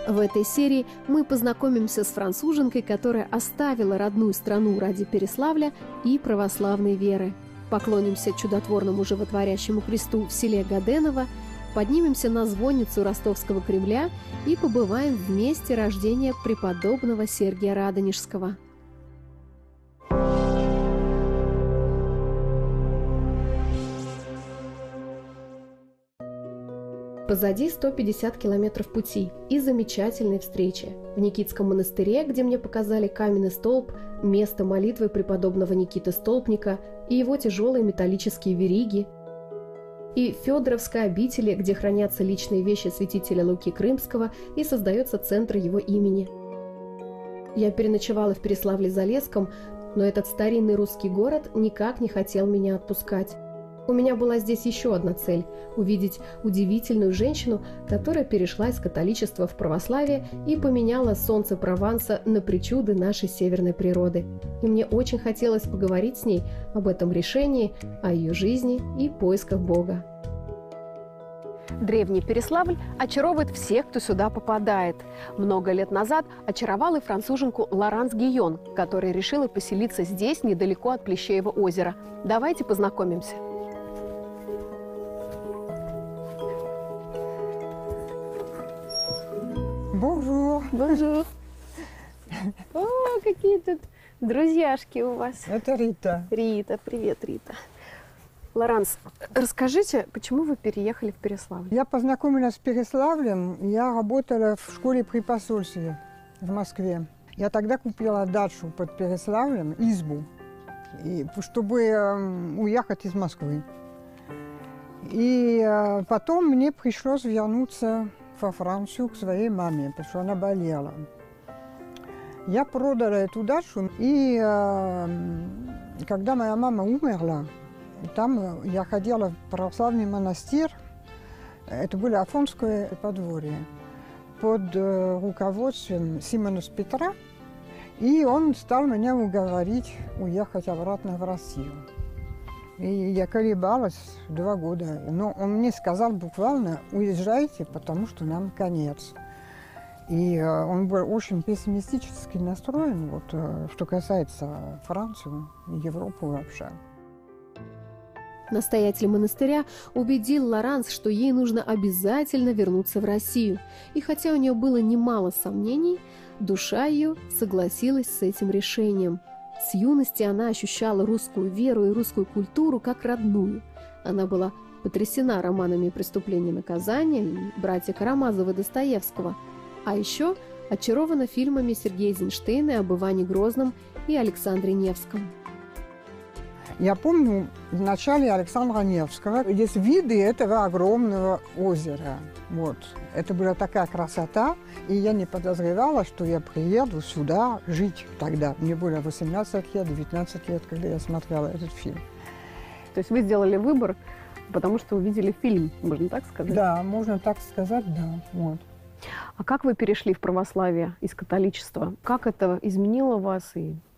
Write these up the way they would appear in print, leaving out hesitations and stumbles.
В этой серии мы познакомимся с француженкой, которая оставила родную страну ради Переславля и православной веры. Поклонимся чудотворному животворящему кресту в селе Гаденово, поднимемся на звонницу Ростовского Кремля и побываем в месте рождения преподобного Сергия Радонежского. Позади 150 километров пути и замечательной встречи. В Никитском монастыре, где мне показали каменный столб, место молитвы преподобного Никиты Столпника и его тяжелые металлические вериги, и Федоровской обители, где хранятся личные вещи святителя Луки Крымского и создается центр его имени. Я переночевала в Переславле-Залесском, но этот старинный русский город никак не хотел меня отпускать. У меня была здесь еще одна цель – увидеть удивительную женщину, которая перешла из католичества в православие и поменяла солнце Прованса на причуды нашей северной природы. И мне очень хотелось поговорить с ней об этом решении, о ее жизни и поисках Бога. Древний Переславль очаровывает всех, кто сюда попадает. Много лет назад очаровал и француженку Лоранс Гийон, которая решила поселиться здесь, недалеко от Плещеева озера. Давайте познакомимся. Бонжур. Бонжур. О, какие тут друзьяшки у вас. Это Рита. Рита, привет, Рита. Лоранс, расскажите, почему вы переехали в Переславль? Я познакомилась с Переславлем. Я работала в школе при посольстве в Москве. Я тогда купила дачу под Переславлем, избу, чтобы уехать из Москвы. И потом мне пришлось вернуться во Францию к своей маме, потому что она болела. Я продала эту дачу, и когда моя мама умерла, там я ходила в православный монастырь, это было Афонское подворье, под руководством Симона Петра, и он стал меня уговорить уехать обратно в Россию. И я колебалась 2 года, но он мне сказал буквально: уезжайте, потому что нам конец. И он был очень пессимистически настроен, вот, что касается Франции и Европы вообще. Настоятель монастыря убедил Лоранс, что ей нужно обязательно вернуться в Россию. И хотя у нее было немало сомнений, душа ее согласилась с этим решением. С юности она ощущала русскую веру и русскую культуру как родную. Она была потрясена романами «Преступление и наказание» и «Братья Карамазовы» Достоевского, а еще очарована фильмами Сергея Эйзенштейна об Иване Грозном и Александре Невском. Я помню в начале Александра Невского есть виды этого огромного озера. Вот. Это была такая красота, и я не подозревала, что я приеду сюда жить тогда. Мне было 18 лет, 19 лет, когда я смотрела этот фильм. То есть вы сделали выбор, потому что увидели фильм, можно так сказать? Да, можно так сказать, да. Вот. А как вы перешли в православие из католичества? Как это изменило вас?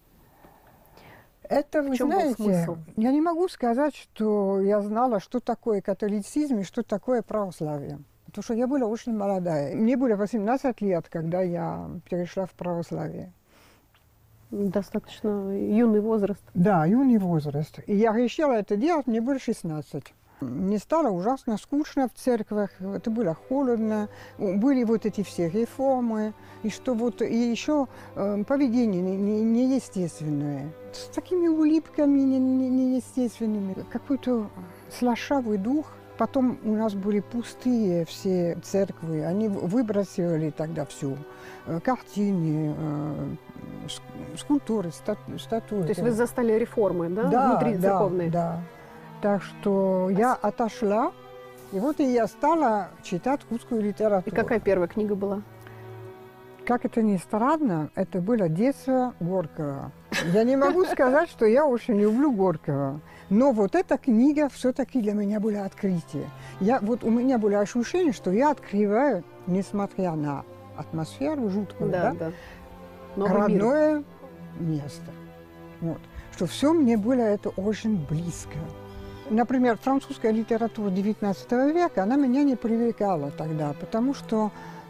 Это, вы знаете, я не могу сказать, что я знала, что такое католицизм и что такое православие. Потому что я была очень молодая. Мне было 18 лет, когда я перешла в православие. Достаточно юный возраст. Да, юный возраст. И я решила это делать, мне было 16. Мне стало ужасно скучно в церквях, это было холодно, были вот эти все реформы, и что вот и еще поведение неестественное, с такими улыбками неестественными, какой-то слащавый дух. Потом у нас были пустые все церкви, они выбросили тогда все, картины, скульптуры, статуи. То есть вы застали реформы, да, да, внутри церковные? Да. Так что я отошла, и вот и я стала читать русскую литературу. И какая первая книга была? Как это ни странно, это было детство Горького. Я не могу сказать, что я очень люблю Горького, но вот эта книга все-таки для меня была открытие. У меня было ощущение, что я открываю, несмотря на атмосферу жуткую, родное место. Вот. Что все мне было это очень близко. Например, французская литература XIX века, она меня не привлекала тогда, потому что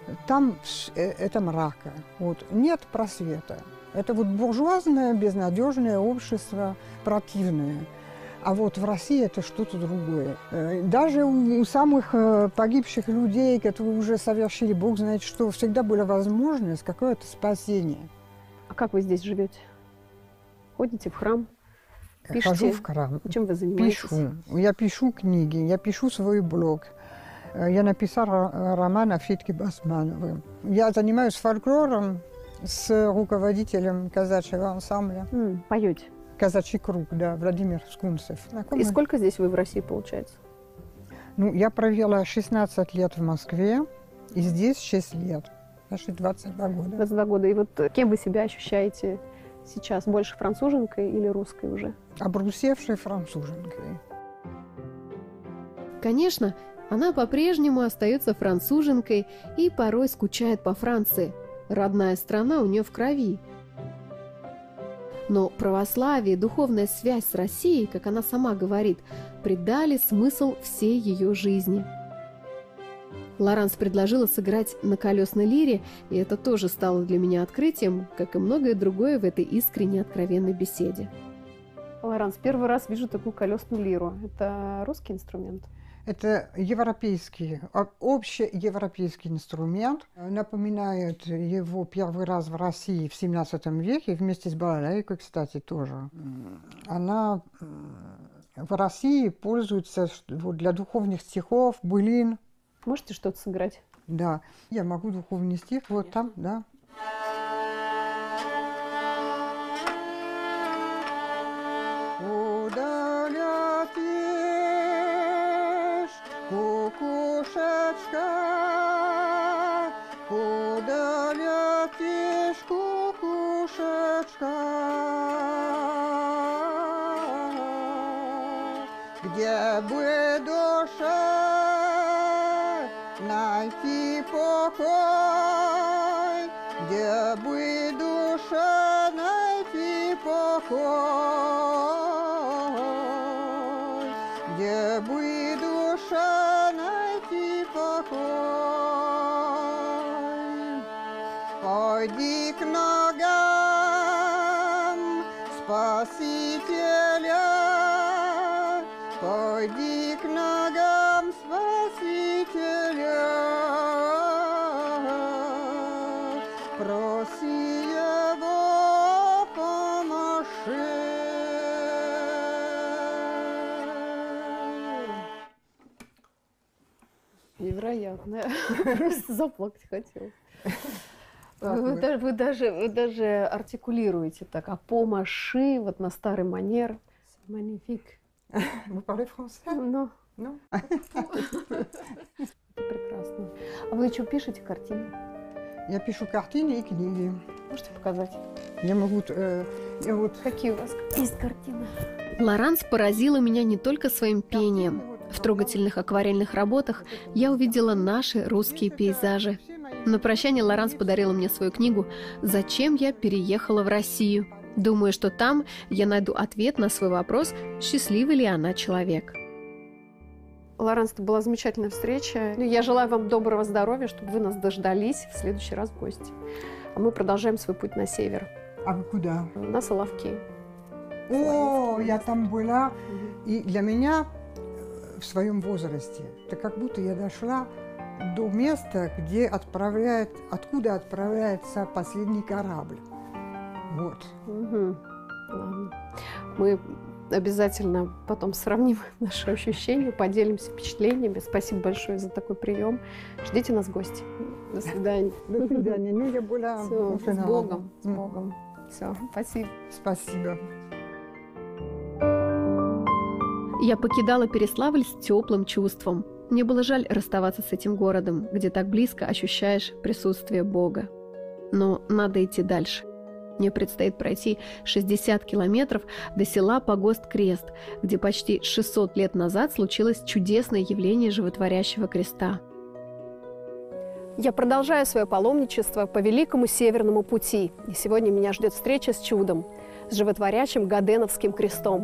там это мрака. Вот. Нет просвета. Это вот буржуазное, безнадежное общество, противное. А вот в России это что-то другое. Даже у самых погибших людей, которые уже совершили, Бог знает что, всегда была возможность какое-то спасение. А как вы здесь живете? Ходите в храм? Пишите? Хожу в храм. Чем вы занимаетесь? Пишу. Я пишу книги, я пишу свой блог. Я написала роман о Федьке Басмановой. Я занимаюсь фольклором с руководителем казачьего ансамбля. Поете? Казачий круг, да, Владимир Скунцев. И сколько здесь вы в России, получается? Ну, я провела 16 лет в Москве, и здесь 6 лет. Значит, 22 года. 22 года. И вот кем вы себя ощущаете сейчас? Больше француженкой или русской уже? Обрусевшей француженкой. Конечно, она по-прежнему остается француженкой и порой скучает по Франции. Родная страна у нее в крови. Но православие и духовная связь с Россией, как она сама говорит, придали смысл всей ее жизни. Лоранс предложила сыграть на колесной лире, и это тоже стало для меня открытием, как и многое другое в этой искренне откровенной беседе. Лоранс, первый раз вижу такую колесную лиру. Это русский инструмент? Это европейский, общеевропейский инструмент. Напоминает его первый раз в России в 17 веке, вместе с балалайкой, кстати, тоже. Она в России пользуется для духовных стихов, былин. Можете что-то сыграть? Да, я могу духовный стих, вот там, да. Куда летишь, кукушечка? Куда летишь, кукушечка? Где бы душа найти покой, где бы душа найти покой, где бы душа найти покой. Пойди к ногам Спасителя, пойди к ногам Спасителя, проси его помощи. Невероятно. Просто заплакать хотела. Вы даже артикулируете так, а помаши, вот на старый манер. Magnifique. Вы parlez français? Ну, Ну? это прекрасно. А вы что, пишете картины? Я пишу картины и книги. Можете показать? Я могу... Какие у вас есть картины? Лоранс поразила меня не только своим пением. В трогательных акварельных работах я увидела наши русские пейзажи. На прощание Лоранс подарила мне свою книгу «Зачем я переехала в Россию?». Думаю, что там я найду ответ на свой вопрос, счастливый ли она человек. Лоранс, это была замечательная встреча. Я желаю вам доброго здоровья, чтобы вы нас дождались в следующий раз в гости. А мы продолжаем свой путь на север. А вы куда? На Соловки. О, я там была. И для меня в своем возрасте, это как будто я дошла до места, откуда отправляется последний корабль. Вот. Ладно. Мы обязательно потом сравним наши ощущения, поделимся впечатлениями. Спасибо большое за такой прием. Ждите нас в гости. До свидания. До свидания. Ну, я была Всё, уже с на Богом. С Богу. Богом. Все, спасибо. Спасибо. Я покидала Переславль с теплым чувством. Мне было жаль расставаться с этим городом, где так близко ощущаешь присутствие Бога. Но надо идти дальше. Мне предстоит пройти 60 километров до села Погост-Крест, где почти 600 лет назад случилось чудесное явление животворящего креста. Я продолжаю свое паломничество по Великому Северному пути. И сегодня меня ждет встреча с чудом, с животворящим Гаденовским крестом.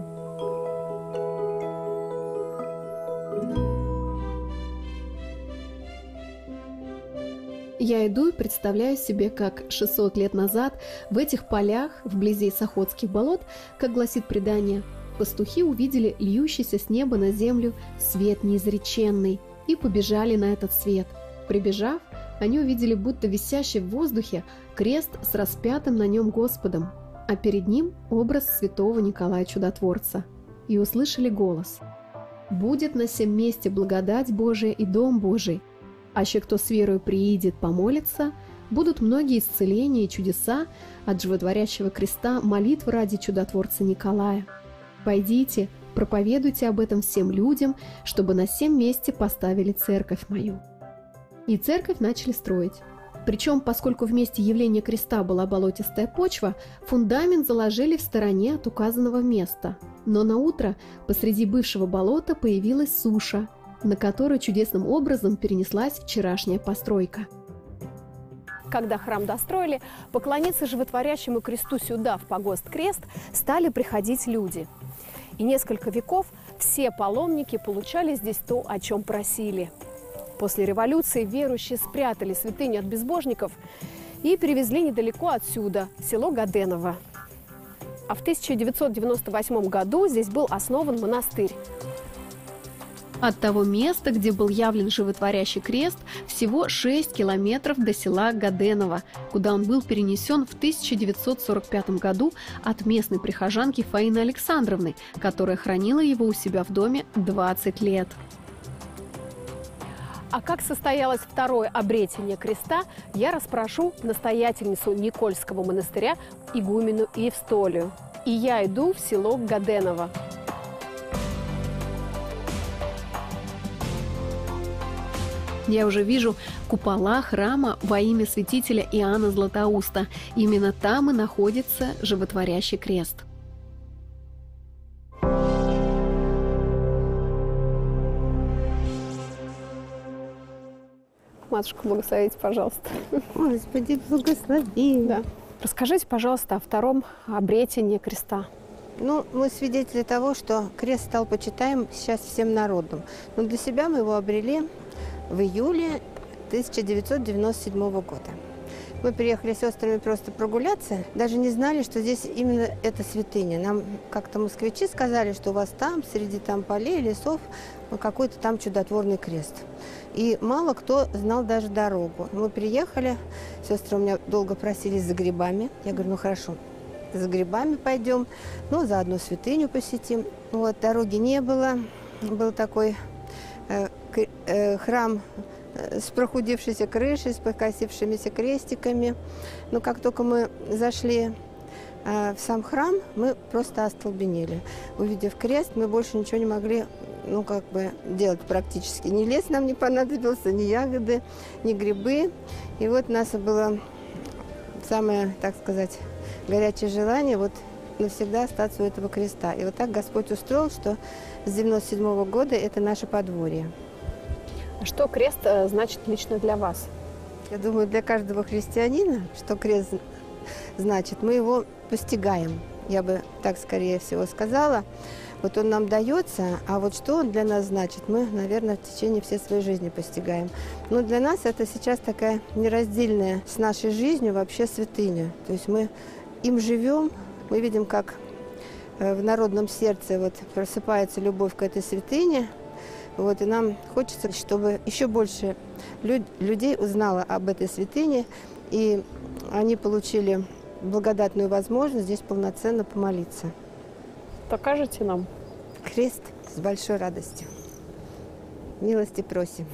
Я иду и представляю себе, как 600 лет назад в этих полях, вблизи Сахотских болот, как гласит предание, пастухи увидели льющийся с неба на землю свет неизреченный и побежали на этот свет. Прибежав, они увидели будто висящий в воздухе крест с распятым на нем Господом, а перед ним образ святого Николая Чудотворца. И услышали голос: «Будет на сем месте благодать Божия и дом Божий, аще кто с верою приидет помолится, будут многие исцеления и чудеса от животворящего креста, молитвы ради Чудотворца Николая. Пойдите, проповедуйте об этом всем людям, чтобы на сем месте поставили церковь мою». И церковь начали строить. Причем, поскольку в месте явления креста была болотистая почва, фундамент заложили в стороне от указанного места. Но на утро посреди бывшего болота появилась суша, на которую чудесным образом перенеслась вчерашняя постройка. Когда храм достроили, поклониться животворящему кресту сюда, в погост Крест, стали приходить люди. И несколько веков все паломники получали здесь то, о чем просили. После революции верующие спрятали святыню от безбожников и перевезли недалеко отсюда, в село Гаденово. А в 1998 году здесь был основан монастырь. От того места, где был явлен животворящий крест, всего 6 километров до села Гаденово, куда он был перенесен в 1945 году от местной прихожанки Фаины Александровны, которая хранила его у себя в доме 20 лет. А как состоялось второе обретение креста, я расспрошу настоятельницу Никольского монастыря игумену Евстолию. И я иду в село Гаденово. Я уже вижу купола храма во имя святителя Иоанна Златоуста. Именно там и находится животворящий крест. Матушка, благословите, пожалуйста. Господи, благослови. Да. Расскажите, пожалуйста, о втором обретении креста. Ну, мы свидетели того, что крест стал почитаем сейчас всем народом. Но для себя мы его обрели в июле 1997 года. Мы приехали с сестрами просто прогуляться, даже не знали, что здесь именно эта святыня. Нам как-то москвичи сказали, что у вас там, среди там полей, лесов, какой-то там чудотворный крест. И мало кто знал даже дорогу. Мы приехали, сестры у меня долго просились за грибами. Я говорю, ну хорошо, за грибами пойдем, ну заодно святыню посетим. Вот, дороги не было, был такой храм с прохудившейся крышей, с покосившимися крестиками. Но как только мы зашли в сам храм, мы просто остолбенели. Увидев крест, мы больше ничего не могли, ну, как бы делать практически. Ни лес нам не понадобился, ни ягоды, ни грибы. И вот у нас было самое, так сказать, горячее желание вот навсегда остаться у этого креста. И вот так Господь устроил, что с 97 года это наше подворье. Что крест значит лично для вас? Я думаю, для каждого христианина, что крест значит, мы его постигаем. Я бы так, скорее всего, сказала. Вот он нам дается, а вот что он для нас значит, мы, наверное, в течение всей своей жизни постигаем. Но для нас это сейчас такая нераздельная с нашей жизнью вообще святыня. То есть мы им живем, мы видим, как в народном сердце вот просыпается любовь к этой святыне. Вот, и нам хочется, чтобы еще больше людей узнало об этой святыне, и они получили благодатную возможность здесь полноценно помолиться. Покажете нам? Крест с большой радостью. Милости просим.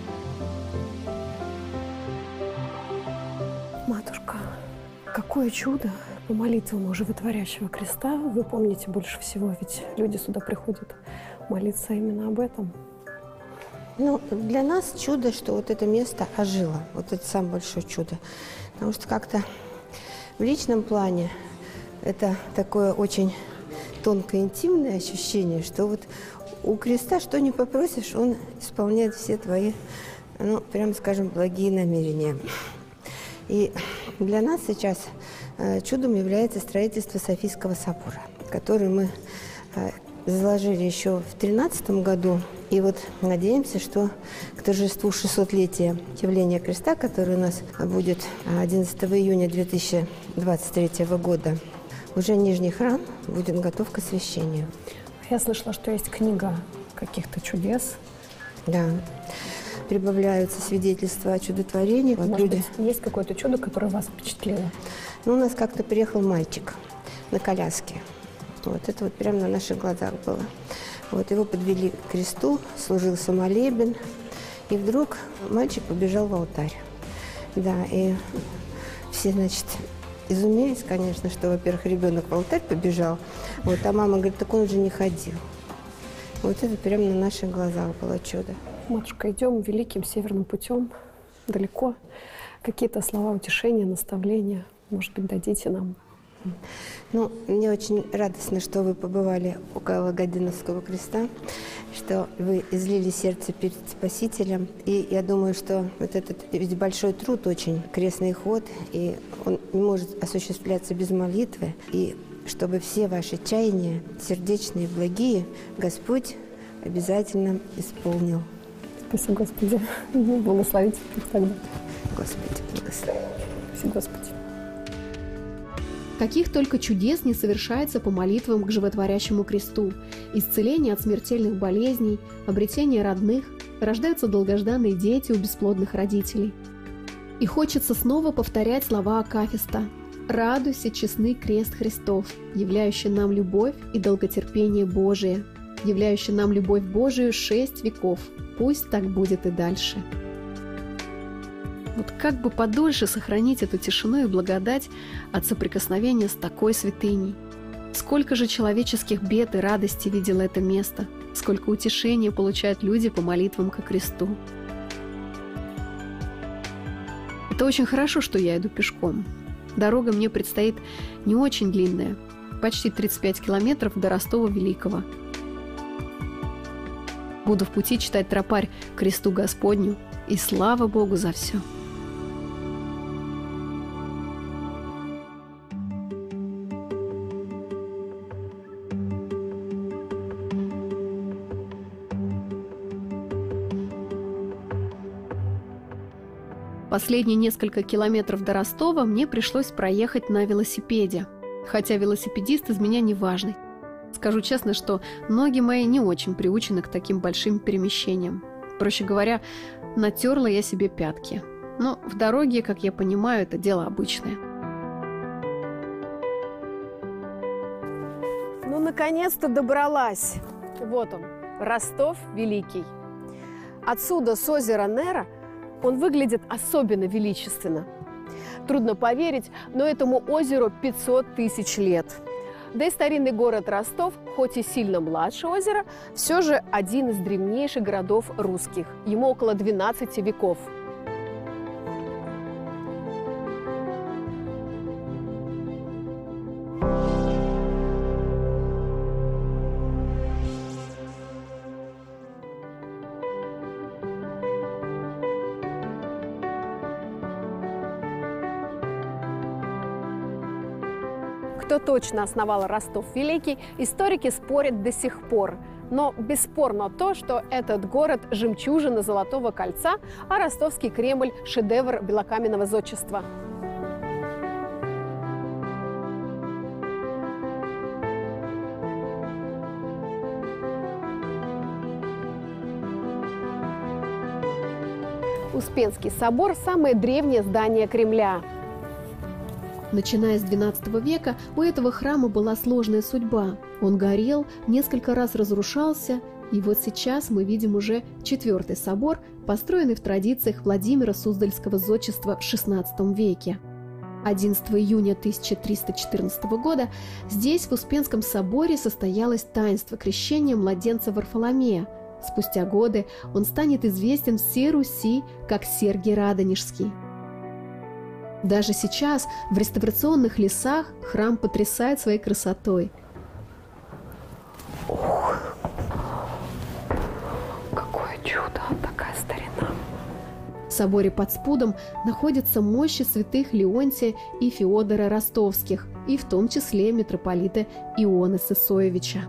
Матушка, какое чудо! Молитвам Животворящего Креста вы помните больше всего, ведь люди сюда приходят молиться именно об этом. Ну, для нас чудо, что вот это место ожило. Вот это самое большое чудо. Потому что как-то в личном плане это такое очень тонкое, интимное ощущение, что вот у креста что ни попросишь, он исполняет все твои, ну, прямо скажем, благие намерения. И для нас сейчас чудом является строительство Софийского собора, который мы заложили еще в 2013 году. И вот надеемся, что к торжеству 600-летия явления креста, которое у нас будет 11 июня 2023 года, уже Нижний храм будет готов к освящению. Я слышала, что есть книга каких-то чудес. Да. Прибавляются свидетельства о чудотворении. Вот Может люди... быть, есть какое-то чудо, которое вас впечатлило? Ну, у нас как-то приехал мальчик на коляске. Вот это вот прямо на наших глазах было. Вот его подвели к кресту, служился молебен. И вдруг мальчик побежал в алтарь. Да, и все, значит, изумились, конечно, что, во-первых, ребенок в алтарь побежал. Вот, а мама говорит, так он уже не ходил. Вот это прямо на наших глазах было чудо. Матушка, идем великим северным путем, далеко. Какие-то слова утешения, наставления, может быть, дадите нам? Ну, мне очень радостно, что вы побывали около Годиновского креста, что вы излили сердце перед Спасителем. И я думаю, что вот этот ведь большой труд очень, крестный ход, и он не может осуществляться без молитвы. И чтобы все ваши чаяния, сердечные, благие, Господь обязательно исполнил. Спасибо, Господи. Благословите их тогда. Господи, благослови. Спасибо, Господи. Каких только чудес не совершается по молитвам к Животворящему Кресту. Исцеление от смертельных болезней, обретение родных, рождаются долгожданные дети у бесплодных родителей. И хочется снова повторять слова акафиста: «Радуйся, честный крест Христов, являющий нам любовь и долготерпение Божие, являющий нам любовь Божию 6 веков. Пусть так будет и дальше». Вот как бы подольше сохранить эту тишину и благодать от соприкосновения с такой святыней. Сколько же человеческих бед и радости видело это место, сколько утешения получают люди по молитвам ко кресту. Это очень хорошо, что я иду пешком. Дорога мне предстоит не очень длинная, почти 35 километров до Ростова-Великого. Буду в пути читать тропарь к кресту Господню, и слава Богу за все. Последние несколько километров до Ростова мне пришлось проехать на велосипеде, хотя велосипедист из меня неважный. Скажу честно, что ноги мои не очень приучены к таким большим перемещениям. Проще говоря, натерла я себе пятки. Но в дороге, как я понимаю, это дело обычное. Ну, наконец-то добралась. Вот он, Ростов Великий. Отсюда, с озера Нера, он выглядит особенно величественно. Трудно поверить, но этому озеру 500 тысяч лет. Да и старинный город Ростов, хоть и сильно младше озера, все же один из древнейших городов русских. Ему около 12 веков. Кто точно основал Ростов Великий, историки спорят до сих пор. Но бесспорно то, что этот город – жемчужина Золотого кольца, а ростовский Кремль – шедевр белокаменного зодчества. Успенский собор – самое древнее здание Кремля. Начиная с XII века у этого храма была сложная судьба. Он горел, несколько раз разрушался, и вот сейчас мы видим уже 4-й собор, построенный в традициях Владимира Суздальского зодчества в XVI веке. 11 июня 1314 года здесь, в Успенском соборе, состоялось таинство крещения младенца Варфоломея. Спустя годы он станет известен всей Руси как Сергий Радонежский. Даже сейчас в реставрационных лесах храм потрясает своей красотой. Ох, какое чудо, такая старина. В соборе под Спудом находятся мощи святых Леонтия и Феодора Ростовских, и в том числе митрополита Ионы Сысоевича.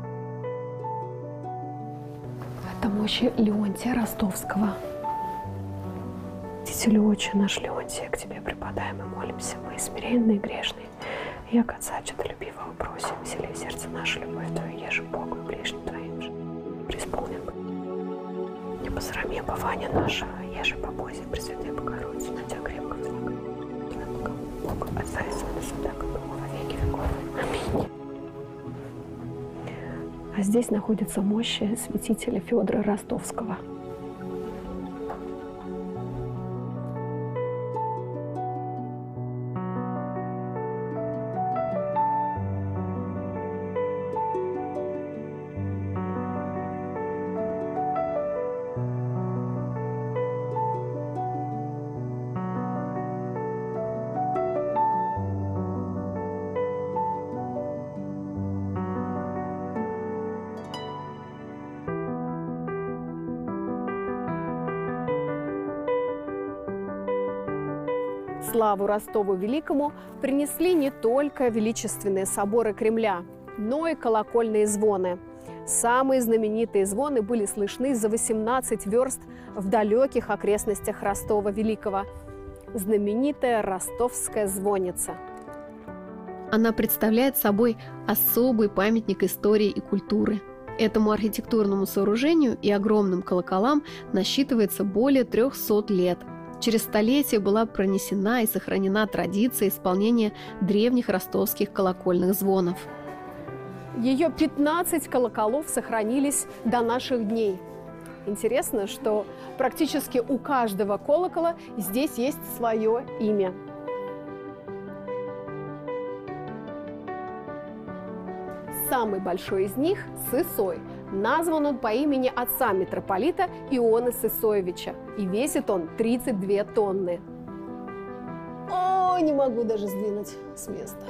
Это мощи Леонтия Ростовского. Святителю Отче наш Леонтия, к Тебе преподаем и молимся, мы смиренные и грешные. Яко Отца честолюбивого просим, весели в сердце наше любовь Твою, еже Богу и ближним Твоим же. Преисполнен бы. Не посрами упования нашего, еже по Бозе, Пресвятой Богородице, на Тебя крепко возлагаем. Твоему Богу, Отца и Сына, Святаго Духа, во веки веков. Аминь. А здесь находятся мощи святителя Феодора Ростовского. Славу Ростову Великому принесли не только величественные соборы Кремля, но и колокольные звоны. Самые знаменитые звоны были слышны за 18 верст в далеких окрестностях Ростова Великого. Знаменитая Ростовская звонница. Она представляет собой особый памятник истории и культуры. Этому архитектурному сооружению и огромным колоколам насчитывается более 300 лет. Через столетия была пронесена и сохранена традиция исполнения древних ростовских колокольных звонов. Ее 15 колоколов сохранились до наших дней. Интересно, что практически у каждого колокола здесь есть свое имя. Самый большой из них – Сысой. Назван он по имени отца митрополита Ионы Сысоевича, и весит он 32 тонны. О, не могу даже сдвинуть с места.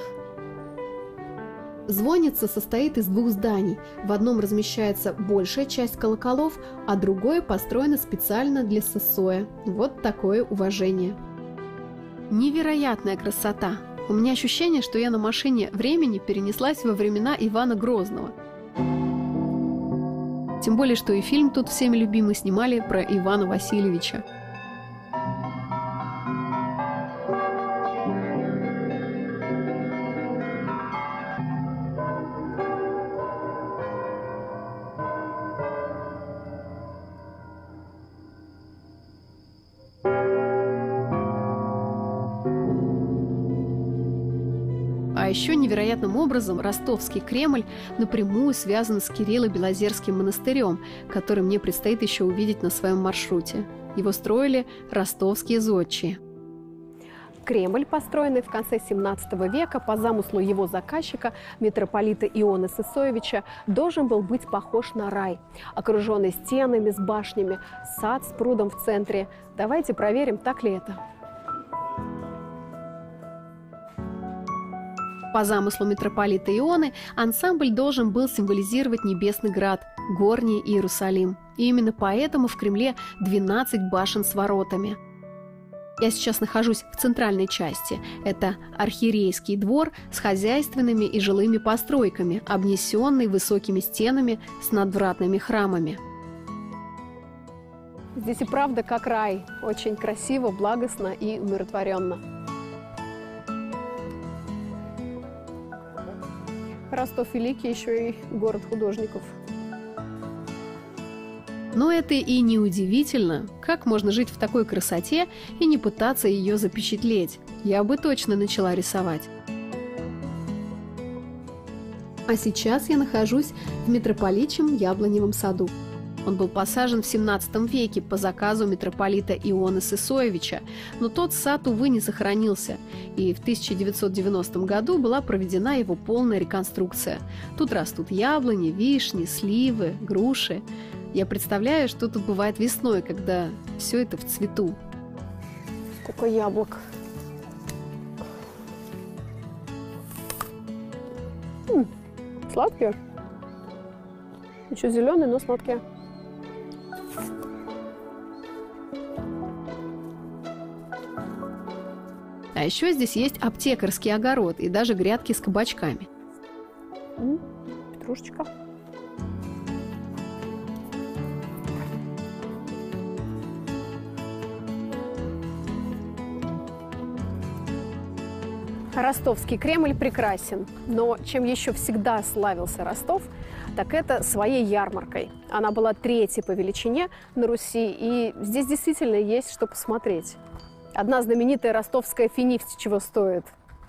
Звонница состоит из двух зданий. В одном размещается большая часть колоколов, а другое построено специально для Сысоя. Вот такое уважение. Невероятная красота! У меня ощущение, что я на машине времени перенеслась во времена Ивана Грозного. Тем более, что и фильм тут всеми любимый снимали про Ивана Васильевича. А еще невероятным образом ростовский Кремль напрямую связан с Кирилло-Белозерским монастырем, который мне предстоит еще увидеть на своем маршруте. Его строили ростовские зодчие. Кремль, построенный в конце 17 века по замыслу его заказчика, митрополита Ионы Сысоевича, должен был быть похож на рай, окруженный стенами с башнями, сад с прудом в центре. Давайте проверим, так ли это. По замыслу митрополита Ионы ансамбль должен был символизировать Небесный Град, Горний Иерусалим. И именно поэтому в Кремле 12 башен с воротами. Я сейчас нахожусь в центральной части. Это архиерейский двор с хозяйственными и жилыми постройками, обнесенный высокими стенами с надвратными храмами. Здесь и правда как рай. Очень красиво, благостно и умиротворенно. Ростов Великий еще и город художников. Но это и не удивительно. Как можно жить в такой красоте и не пытаться ее запечатлеть? Я бы точно начала рисовать. А сейчас я нахожусь в митрополичьем Яблоневом саду. Он был посажен в 17 веке по заказу митрополита Иоанна Сысоевича, но тот сад, увы, не сохранился, и в 1990 году была проведена его полная реконструкция. Тут растут яблони, вишни, сливы, груши. Я представляю, что тут бывает весной, когда все это в цвету. Сколько яблок. Сладкие. Еще зеленые, но сладкие. А еще здесь есть аптекарский огород и даже грядки с кабачками. Петрушечка. Ростовский Кремль прекрасен, но чем еще всегда славился Ростов, так это своей ярмаркой. Она была третьей по величине на Руси, и здесь действительно есть что посмотреть. Одна знаменитая ростовская финифть чего стоит.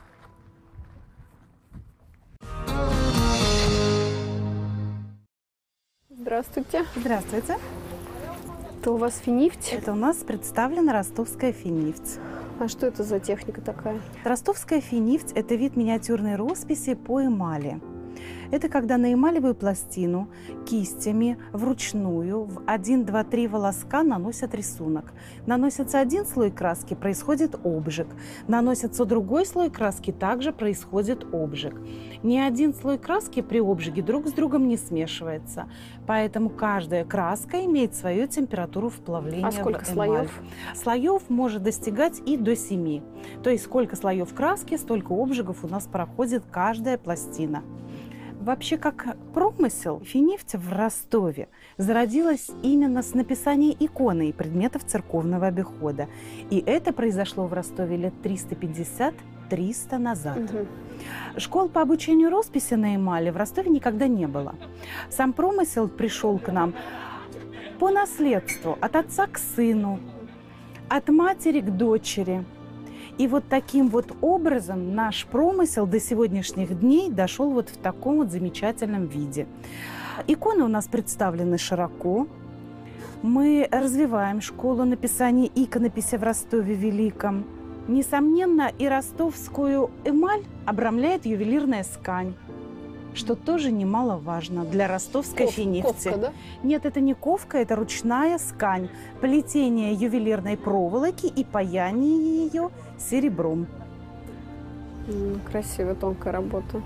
Здравствуйте. Здравствуйте. Это у вас финифть? Это у нас представлена ростовская финифть. А что это за техника такая? Ростовская финифть – это вид миниатюрной росписи по эмали. Это когда на эмалевую пластину кистями вручную в 1, 2, 3 волоска наносят рисунок. Наносится один слой краски, происходит обжиг. Наносится другой слой краски, также происходит обжиг. Ни один слой краски при обжиге друг с другом не смешивается. Поэтому каждая краска имеет свою температуру вплавления в эмаль. А сколько слоев? Слоев может достигать и до 7. То есть сколько слоев краски, столько обжигов у нас проходит каждая пластина. Вообще, как промысел, финифть в Ростове зародилась именно с написания иконы и предметов церковного обихода. И это произошло в Ростове лет 350-300 назад. Школ по обучению росписи на эмали в Ростове никогда не было. Сам промысел пришел к нам по наследству от отца к сыну, от матери к дочери. И вот таким вот образом наш промысел до сегодняшних дней дошел вот в таком вот замечательном виде. Иконы у нас представлены широко. Мы развиваем школу написания иконописи в Ростове Великом. Несомненно, и ростовскую эмаль обрамляет ювелирная скань, что тоже немаловажно для ростовской финифти. Ковка, да? Нет, это не ковка, это ручная скань, плетение ювелирной проволоки и паяние ее серебром. Красивая тонкая работа.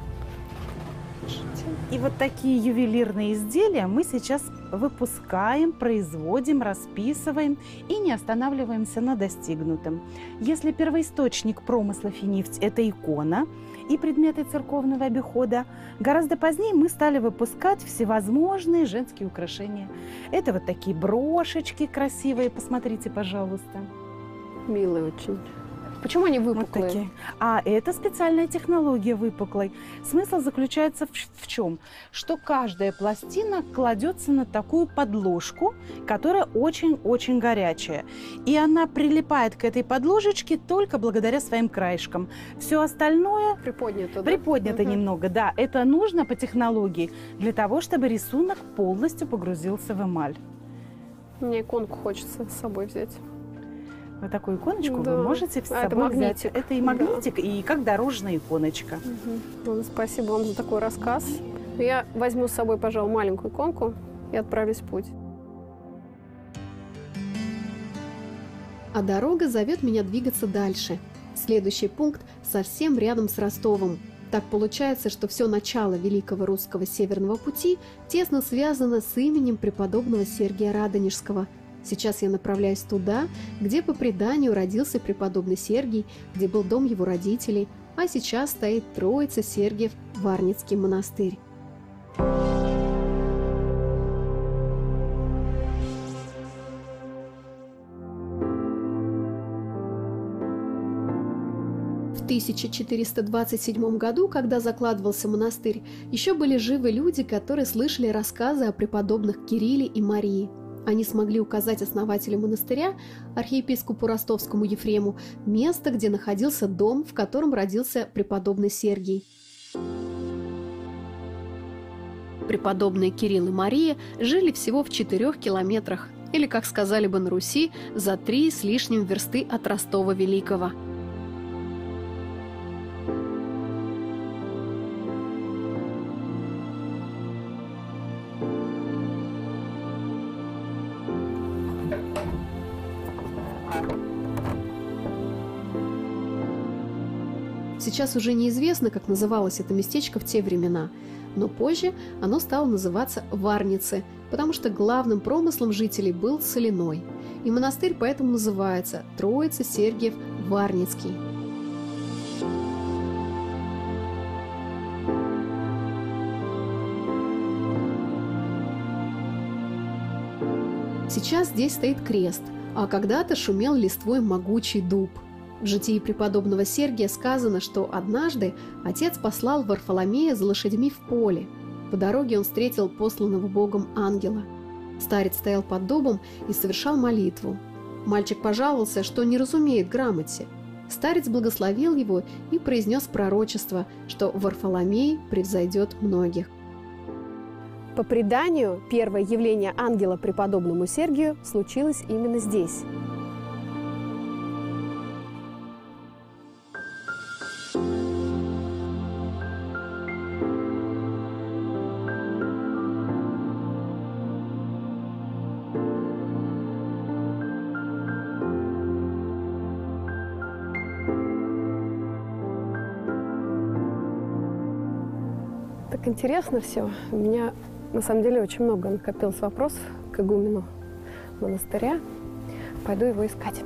И вот такие ювелирные изделия мы сейчас выпускаем, производим, расписываем и не останавливаемся на достигнутом. Если первоисточник промысла финифть – это икона и предметы церковного обихода, гораздо позднее мы стали выпускать всевозможные женские украшения. Это вот такие брошечки красивые, посмотрите, пожалуйста. Милые очень. Почему они выпуклые? Вот такие. А это специальная технология выпуклой. Смысл заключается в чем? Что каждая пластина кладется на такую подложку, которая очень-очень горячая. И она прилипает к этой подложечке только благодаря своим краешкам. Все остальное Приподнято, да? приподнято немного. Да, это нужно по технологии для того, чтобы рисунок полностью погрузился в эмаль. Мне иконку хочется с собой взять. Вот такую иконочку Да. вы можете с собой Это взять. магнитик. Это и магнитик, и как дорожная иконочка. Ну, спасибо вам за такой рассказ. Я возьму с собой, пожалуй, маленькую иконку и отправлюсь в путь. А дорога зовет меня двигаться дальше. Следующий пункт совсем рядом с Ростовом. Так получается, что все начало Великого Русского Северного Пути тесно связано с именем преподобного Сергия Радонежского. Сейчас я направляюсь туда, где по преданию родился преподобный Сергий, где был дом его родителей, а сейчас стоит Троица Сергиев Варницкий монастырь. В 1427 году, когда закладывался монастырь, еще были живы люди, которые слышали рассказы о преподобных Кирилле и Марии. Они смогли указать основателю монастыря, архиепископу ростовскому Ефрему, место, где находился дом, в котором родился преподобный Сергий. Преподобные Кирилл и Мария жили всего в 4 километрах, или, как сказали бы на Руси, за 3 с лишним версты от Ростова Великого. Сейчас уже неизвестно, как называлось это местечко в те времена, но позже оно стало называться Варницы, потому что главным промыслом жителей был соляной, и монастырь поэтому называется Троице-Сергиев-Варницкий. Сейчас здесь стоит крест, а когда-то шумел листвой могучий дуб. В житии преподобного Сергия сказано, что однажды отец послал Варфоломея за лошадьми в поле. По дороге он встретил посланного Богом ангела. Старец стоял под дубом и совершал молитву. Мальчик пожаловался, что не разумеет грамоте. Старец благословил его и произнес пророчество, что Варфоломей превзойдет многих. По преданию, первое явление ангела преподобному Сергию случилось именно здесь. Так интересно все. У меня на самом деле очень много накопилось вопросов к игумену монастыря. Пойду его искать.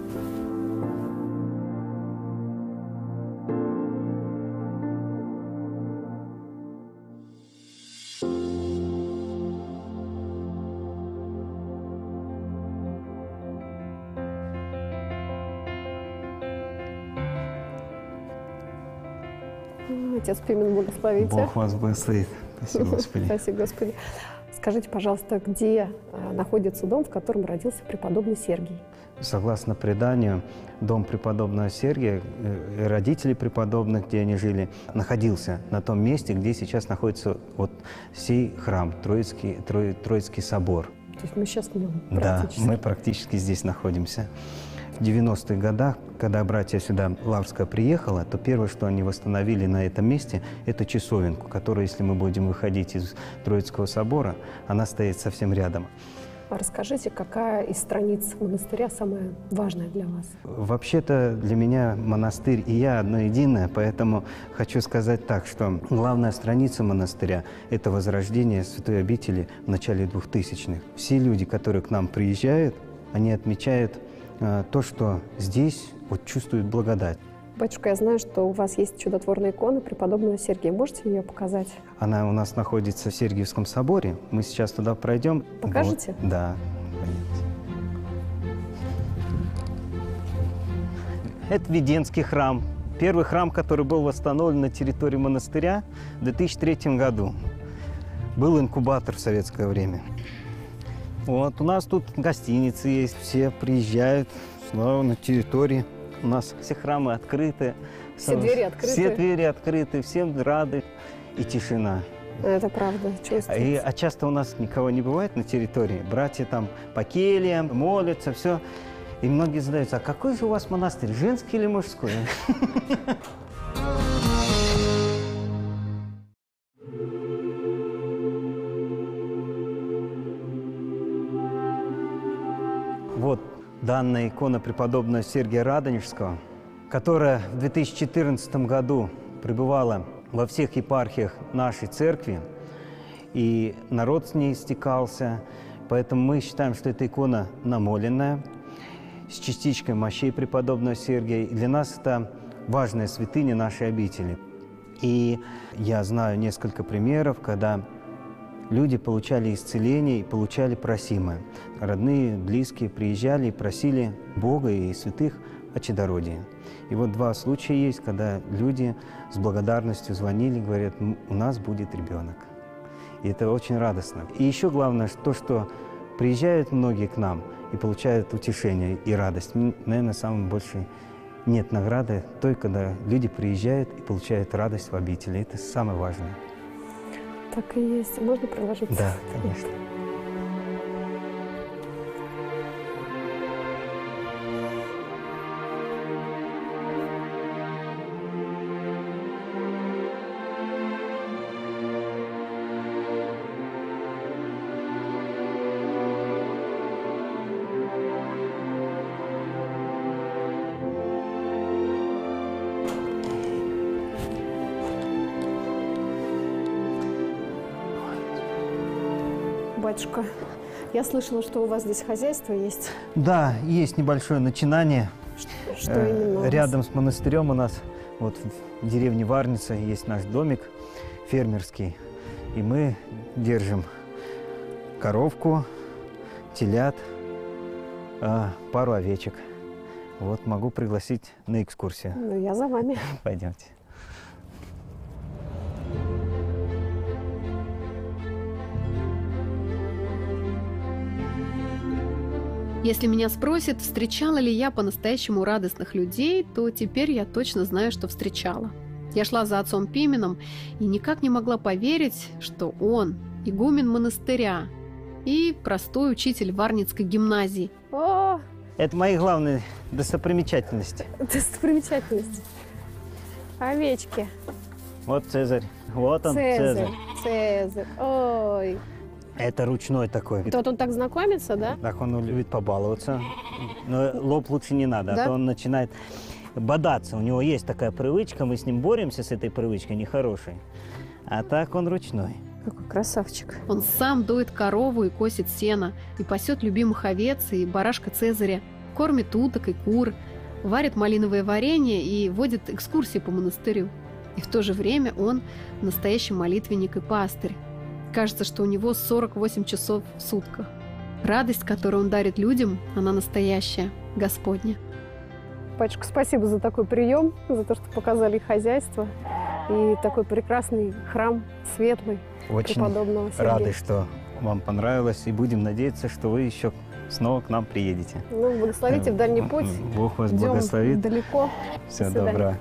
Отец Пимен, благословите. Бог вас благословит. Спасибо, Господи. Спасибо, Господи. Скажите, пожалуйста, где находится дом, в котором родился преподобный Сергий? Согласно преданию, дом преподобного Сергия, родители преподобных, где они жили, находился на том месте, где сейчас находится вот сей храм, Троицкий собор. То есть мы сейчас в нем практически? Да, мы практически здесь находимся. В 90-х годах, когда братья сюда, Лаврская, приехала, то первое, что они восстановили на этом месте, это часовенку, которая, если мы будем выходить из Троицкого собора, она стоит совсем рядом. А расскажите, какая из страниц монастыря самая важная для вас? Вообще-то для меня монастырь и я одно единое, поэтому хочу сказать так, что главная страница монастыря – это возрождение святой обители в начале 2000-х. Все люди, которые к нам приезжают, они отмечают то, что здесь вот чувствуют благодать. Батюшка, я знаю, что у вас есть чудотворная икона преподобного Сергия. Можете ее показать? Она у нас находится в Сергиевском соборе. Мы сейчас туда пройдем. Покажете? Вот. Да. Это Веденский храм. Первый храм, который был восстановлен на территории монастыря в 2003 году. Был инкубатор в советское время. Вот, у нас тут гостиницы есть, все приезжают снова на территории. У нас все храмы открыты. Все двери открыты. Все двери открыты, всем рады. И тишина. Это правда, чувствуется. А часто у нас никого не бывает на территории. Братья там по кельям, молятся, все. И многие задаются, а какой же у вас монастырь, женский или мужской? Вот данная икона преподобного Сергия Радонежского, которая в 2014 году пребывала во всех епархиях нашей церкви, и народ с ней стекался. Поэтому мы считаем, что эта икона намоленная, с частичкой мощей преподобного Сергия. И для нас это важная святыня нашей обители. И я знаю несколько примеров, когда люди получали исцеление и получали просимое. Родные, близкие приезжали и просили Бога и святых о чадородии. И вот 2 случая есть, когда люди с благодарностью звонили, говорят, у нас будет ребенок. И это очень радостно. И еще главное, то, что приезжают многие к нам и получают утешение и радость. Наверное, самое большее нет награды той, когда люди приезжают и получают радость в обители. Это самое важное. Так и есть. Можно приложиться? Да, конечно. Батюшка, я слышала, что у вас здесь хозяйство есть. Да, есть небольшое начинание. Что именно у вас? Рядом с монастырем у нас, вот в деревне Варница, есть наш домик фермерский. И мы держим коровку, телят, пару овечек. Вот, могу пригласить на экскурсию. Ну, я за вами. Пойдемте. Если меня спросят, встречала ли я по-настоящему радостных людей, то теперь я точно знаю, что встречала. Я шла за отцом Пименом и никак не могла поверить, что он игумен монастыря и простой учитель Варницкой гимназии. О, Это мои главные достопримечательности. достопримечательность. Овечки. Вот Цезарь. Вот он, Цезарь. Цезарь. Ой. Это ручной такой. Тот он так знакомится, да? Так он любит побаловаться. Но лоб лучше не надо, Да? а то он начинает бодаться. У него есть такая привычка, мы с ним боремся с этой привычкой нехорошей. А так он ручной. Какой красавчик. Он сам доит корову и косит сено, и пасет любимых овец и барашка Цезаря, кормит уток и кур, варит малиновое варенье и водит экскурсии по монастырю. И в то же время он настоящий молитвенник и пастырь. Кажется, что у него 48 часов в сутках. Радость, которую он дарит людям, она настоящая, Господня. Батюшка, спасибо за такой прием, за то, что показали хозяйство. И такой прекрасный храм, светлый, Очень преподобного Сергия. рады, что вам понравилось. И будем надеяться, что вы еще снова к нам приедете. Ну, благословите в дальний путь. Бог вас Идем благословит. далеко. Всего До свидания. добра.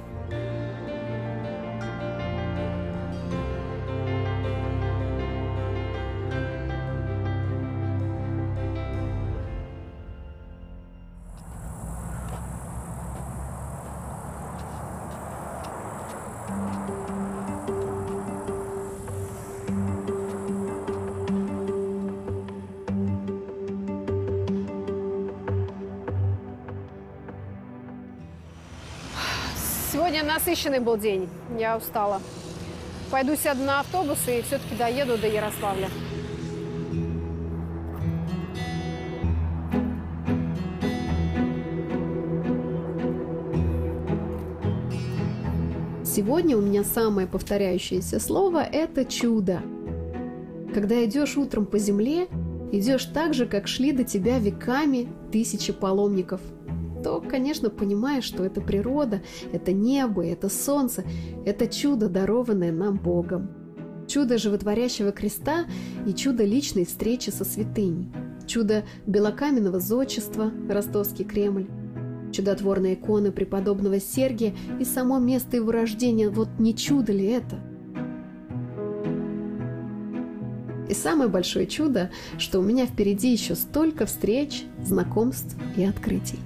Сегодня насыщенный был день. Я устала. Пойду сяду на автобус и все-таки доеду до Ярославля. Сегодня у меня самое повторяющееся слово – это чудо. Когда идешь утром по земле, идешь так же, как шли до тебя веками тысячи паломников, то, конечно, понимаешь, что это природа, это небо, это солнце, это чудо, дарованное нам Богом. Чудо животворящего креста и чудо личной встречи со святыней. Чудо белокаменного зодчества, Ростовский Кремль. Чудотворные иконы преподобного Сергия и само место его рождения. Вот не чудо ли это? И самое большое чудо, что у меня впереди еще столько встреч, знакомств и открытий.